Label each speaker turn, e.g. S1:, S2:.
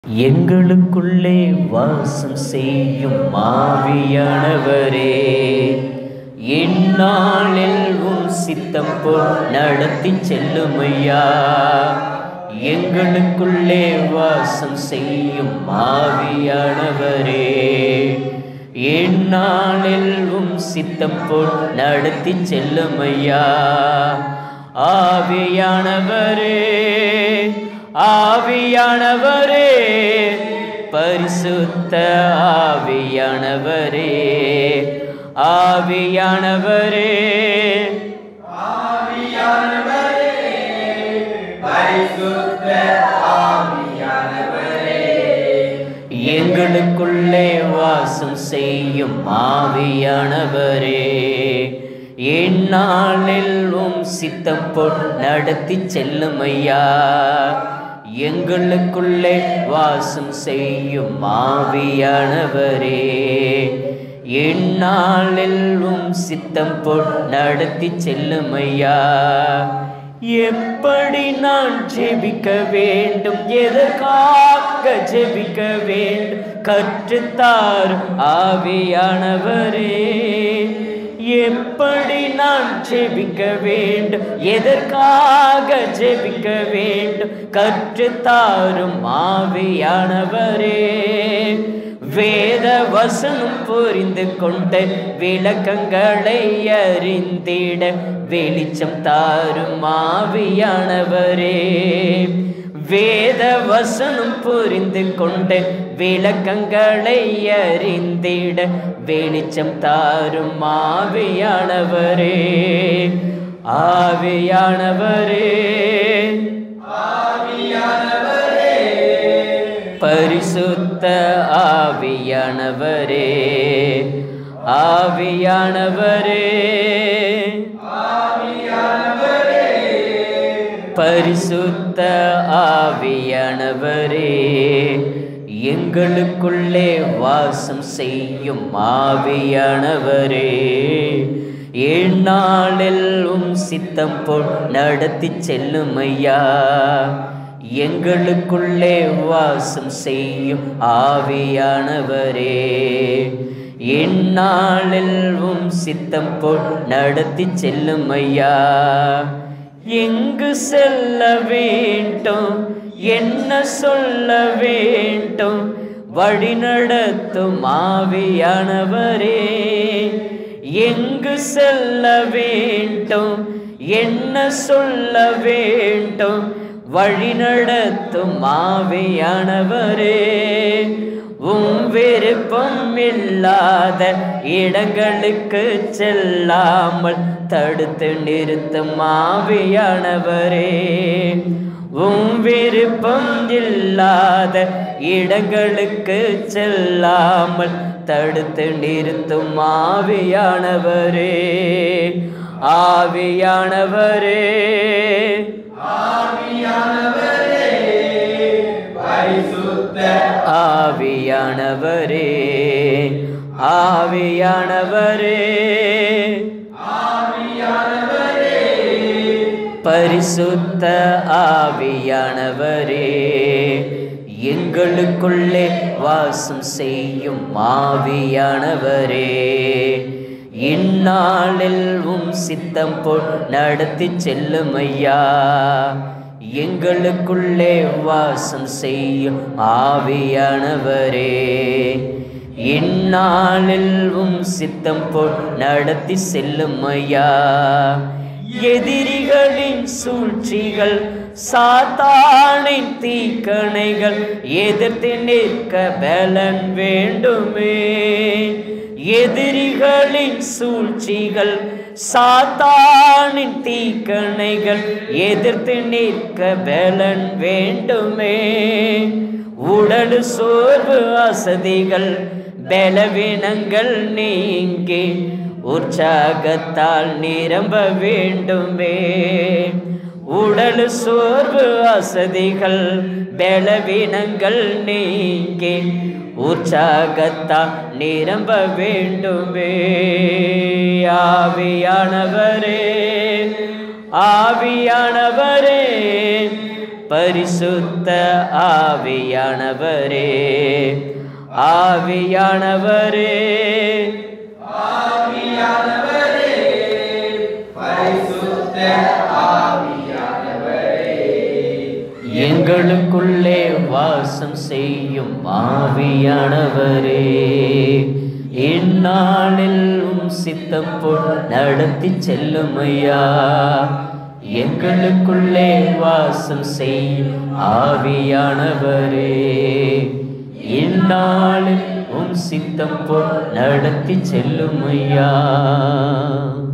S1: எங்களுக்குள்ளே வாசம் செய்யும் ஆவியானவரே, எந்நாளில் உம் சித்தம் போல் நடத்தி செல்லுமையா. எங்களுக்குள்ளே வாசம் செய்யும் ஆவியானவரே, எந்நாளில் உம் சித்தம் போல் நடத்தி செல்லுமையா. ஆவியானவரே, ஆவியானவரே, பரிசுத்த ஆவியானவரே, ஆவியானவரே,
S2: ஆவியானவரே, பரிசுத்த ஆவியானவரே,
S1: எங்களுக்குள்ளே வாசம் செய்யும் ஆவியானவரே, எந்நாளில் உம் சித்தம் போல் நடத்தி செல்லுமையா. எங்களுக்குள்ளே வாசம் செய்யும் ஆவியானவரே, எந்நாளில் உம் சித்தம் போல் நடத்தி செல்லுமையா. எப்படி நான் ஜெபிக்க வேண்டும், எதற்காக ஜெபிக்க வேண்டும், கற்றுத்தார் ஆவியானவரே. எப்படி நான் ஜெபிக்க வேண்டும், எதற்காக ஜெபிக்க வேண்டும், கற்றுத்தாரும் ஆவியானவரே. வேத வசனம் புரிந்து கொண்ட விளக்கங்களை அறிந்திட வெளிச்சம் தாரும் ஆவியானவரே. வேத வசனம் புரிந்து கொண்ட விளக்கங்களை அறிந்திட வெளிச்சம் தாரும் ஆவியானவரே. ஆவியானவரே,
S2: ஆவியானவரே,
S1: பரிசுத்த ஆவியானவரே, ஆவியானவரே,
S2: ஆவியானவரே,
S1: பரிசுத்த ஆவியானவரே, எங்களுக்குள்ளே வாசம் செய்யும் ஆவியானவரே, எந்நாளில் உம் சித்தம் போல் நடத்தி செல்லுமையா. எங்களுக்குள்ளே வாசம் செய்யும் ஆவியானவரே, எந்நாளில் உம் சித்தம் போல் நடத்தி செல்லுமையா. எங்கு செல்ல வேண்டும், என்ன சொல்ல வேண்டும், வழிநடத்தும் ஆவியானவரே. எங்கு செல்ல வேண்டும், என்ன சொல்ல வேண்டும், வழிநடத்தும் ஆவியானவரே. உம் விருப்பம் இல்லாத இடங்களுக்கு செல்லாமல் தடுத்து நிறுத்தும் ஆவியானவரே. உம் விருப்பம் இல்லாத இடங்களுக்கு செல்லாமல் தடுத்து நிறுத்தும் ஆவியானவரே. ஆவியானவரே,
S2: ஆவியானவரே, பரிசுத்த
S1: ஆவியானவரே, ஆவியானவரே,
S2: ஆவியானவரே,
S1: பரிசுத்த ஆவியானவரே, எங்களுக்குள்ளே வாசம் செய்யும் ஆவியானவரே, இந்நாளில் உம் சித்தம் போல் நடத்தி செல்லுமையா. எங்களுக்குள்ளே வாசம் செய்யும் ஆவியானவரே, இந்நாளில் உம் சித்தம் போல் நடத்தி செல்லுமையா. எதிரிகளின் சூழ்ச்சிகள், சாத்தானின் தீக்கணைகள் எதிர்த்து நிற்க பலன் வேண்டுமே. எதிரிகளின் சூழ்ச்சிகள், சாத்தானின் தீக்கணைகள் எதிர்த்து நிற்க பலன் வேண்டுமே. உடல் சோர்வு, அசதிகள், பலவீனங்கள் நீங்கி உற்சாகத்தால் நிரம்ப வேண்டுமே. உடல் சோர்வு, அசதிகள், பலவீனங்கள் நீங்கி உற்சாகத்தால் நிரம்ப வேண்டுமே. ஆவியானவரே, ஆவியானவரே, பரிசுத்த ஆவியானவரே ஆவியானவரே
S2: ஆவியானவரே பரிசுத்த ஆவியானவரே
S1: எங்களுக்குள்ளே வாசம் செய்யும் ஆவியானவரே இந்நாளில் சித்தம் போல் நடத்தி செல்லும் ஐயா எங்களுக்குள்ளே வாசம் செய்யும் ஆவியானவரே இந்நாளில் சித்தம் போல் நடத்தி செல்லும் ஐயா